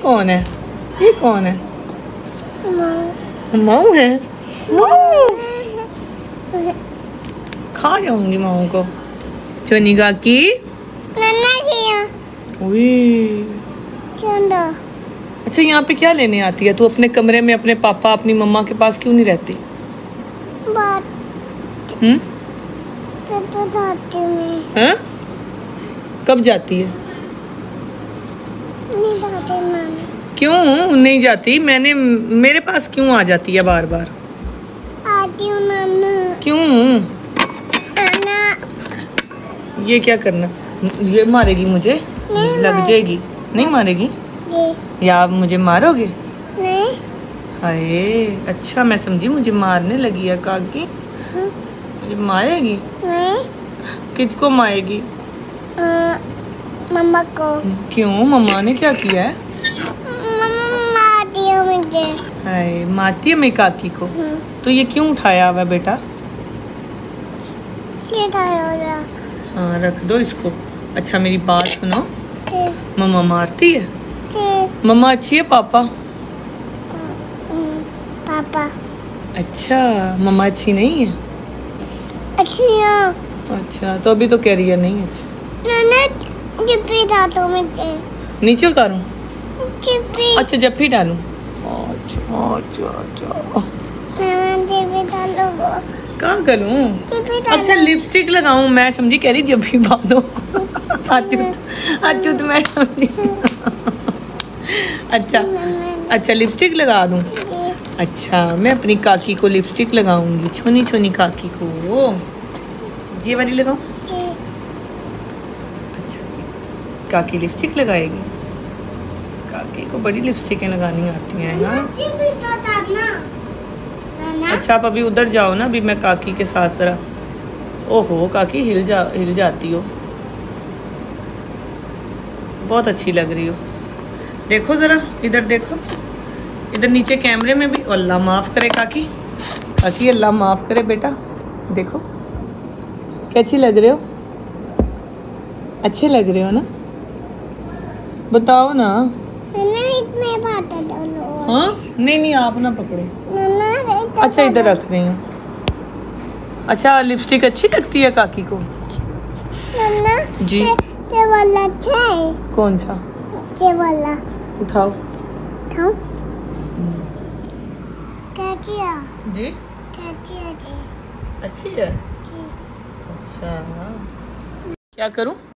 कौन है? ये कौन है? माऊ है। माऊ खा जाऊंगी माऊ को। चोनी काकी अच्छा यहाँ पे क्या लेने आती है तू? अपने कमरे में अपने पापा अपनी मम्मा के पास क्यों नहीं रहती? हाँ? कब जाती है? नहीं जाती मामा। क्यों नहीं जाती? मेरे पास क्यों आ जाती है बार बार? आती हूँ मामा। क्यों? ये क्या करना? ये मारेगी मुझे? लग जाएगी। नहीं मारेगी? जी। या आप मुझे मारोगे? नहीं। हाय अच्छा मैं समझी मुझे मारने लगी है काकी। मुझे मारेगी? नहीं। किसको मारेगी? मम्मा को। क्यों? मम्मा ने क्या किया है? मम्मा मारती है मुझे। हाय मारती है मेरी काकी को? तो ये क्यों उठाया हुआ बेटा? ये उठाया। हाँ रख दो इसको। अच्छा मेरी बात सुनो, मम्मा मारती है? मम्मा अच्छी है पापा? पापा। अच्छा मम्मा अच्छी नहीं है? अच्छी है। अच्छा तो अभी तो कह रही है नहीं अच्छा। जप्पी डालो मुझे। नीचे उतारूं? जप्पी। अच्छा जप्पी डालूं? अच्छा अच्छा अच्छा जप्पी डालो वो। कहाँ करूँ? अच्छा लिपस्टिक लगाऊं? मैं समझी कह रही जप्पी बांधो। अच्युत मैं समझी। अच्छा अच्छा लिपस्टिक लगा दूं? अच्छा मैं अपनी काकी को लिपस्टिक लगाऊंगी, छोनी छोनी काकी को। ये वाली लगाऊं? अच्छा जी काकी लिपस्टिक लगाएगी। काकी को बड़ी लिपस्टिकें लगानी आती हैं ना। अच्छा आप अभी उधर जाओ ना, अभी मैं काकी के साथ जरा। ओहो काकी हिल जाती हो, बहुत अच्छी लग रही हो। देखो ज़रा इधर देखो, इधर नीचे कैमरे में भी। अल्लाह माफ़ करे काकी, काकी अल्लाह माफ़ करे बेटा। देखो कैसी लग रहे हो? अच्छे लग रहे हो ना? बताओ ना। हाँ नहीं नहीं आप ना पकड़े। अच्छा इधर रख रही हूँ। अच्छा लिपस्टिक अच्छी लगती है काकी को? जी ये वाला अच्छा है। कौन सा? ये वाला उठाओ। उठाओ। क्या किया? जी क्या किया जी? अच्छी है। जी। अच्छा क्या करूँ?